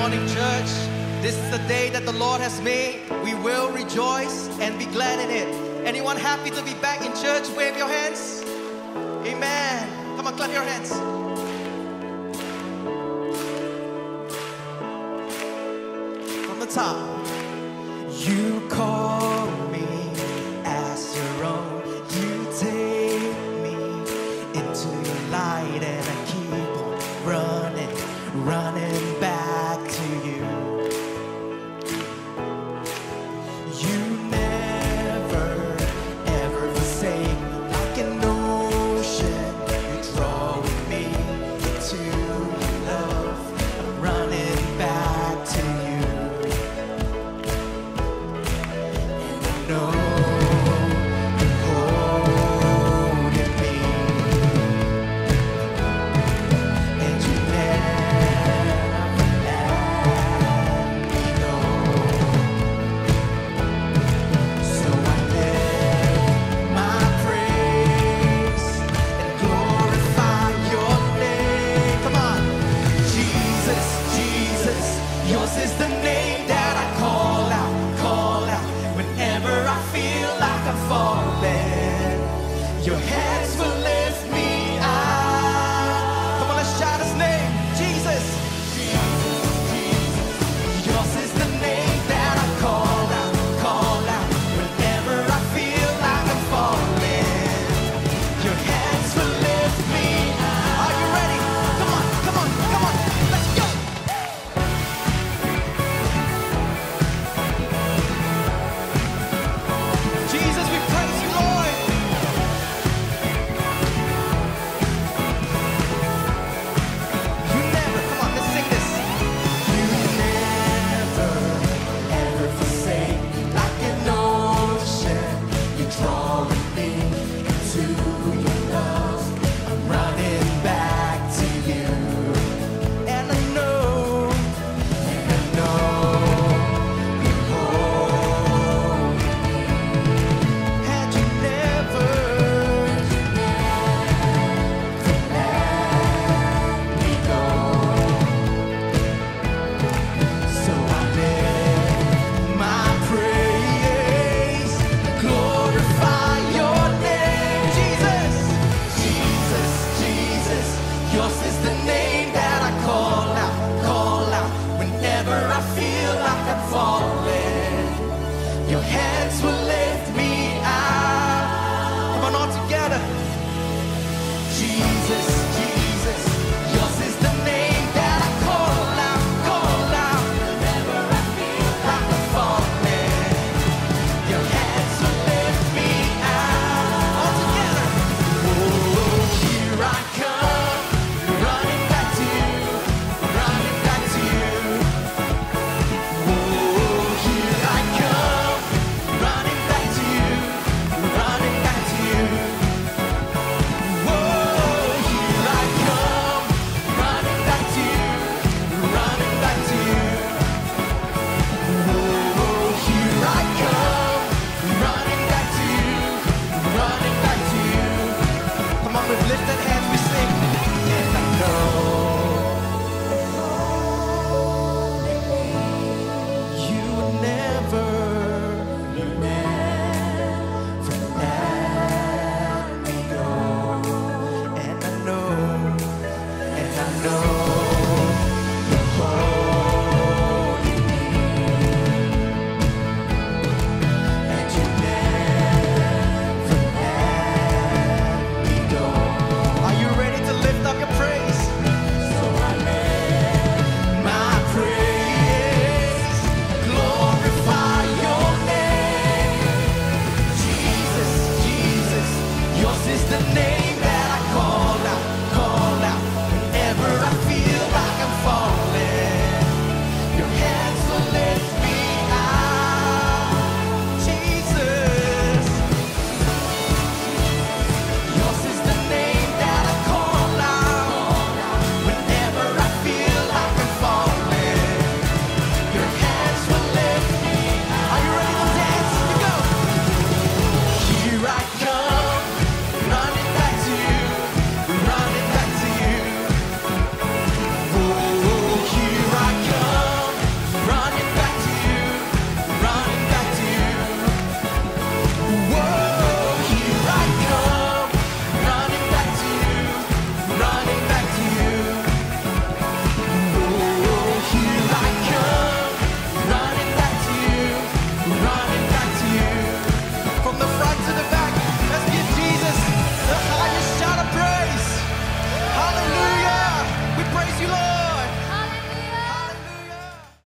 morning, church. This is the day that the Lord has made. We will rejoice and be glad in it. Anyone happy to be back in church? Wave your hands. Amen. Come on, clap your hands. From the top. You call me as your own. You take me into your light, and I keep on running back to you. You never, ever forsake. Like an ocean, you draw me into your love. I'm running back to you. And I know you're holding me, and you never let me go. So I lift my praise and glorify your name. Come on. Jesus, Jesus, yours is the name that I call out whenever I feel like I'm falling. Your hands will lift me out. Come on, let's shout his name. Jesus. Yours is the name that I call out whenever I feel like I'm falling. Your hands will lift me out. Are you ready? Come on, come on, come on. Let's go. Jesus, we praise you, Lord. You never, come on, let's sing this. You never, ever forsake. Like an ocean, you draw me into your love. I'm running back to you. And I know you're holding me. Had you never let me go. So I lift my praise, glorify your name. Jesus, Jesus, Jesus, yours is the name that I call out whenever I feel like I'm falling. Your hands will lift me out. Come on, all together. Jesus, Jesus, yours is the name that I call out whenever I feel like I'm falling. Your hands will lift me out. All together. Oh, here I come, running back to you, running back to you. Oh, here I come, running back to you, running back to you. Oh, here I come, running back to you, running back to you. Oh, here I come, running back to you, running back to you. Come on, with lifted hands we sing. And I know you would never let me go. And I know